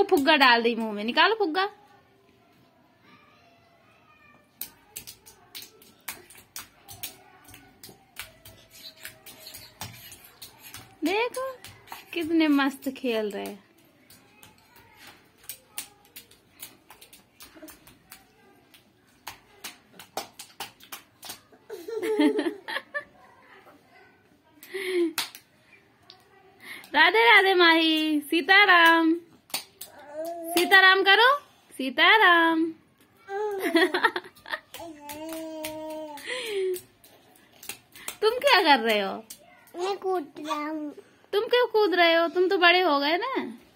फुग्गा डाल दी मुंह में, निकालो फुग्गा। देखो कितने मस्त खेल रहे हैं। राधे राधे माही, सीताराम, सीताराम करो, सीताराम। तुम क्या कर रहे हो? मैं कूद रहा हूँ। तुम क्यों कूद रहे हो? तुम तो बड़े हो गए ना।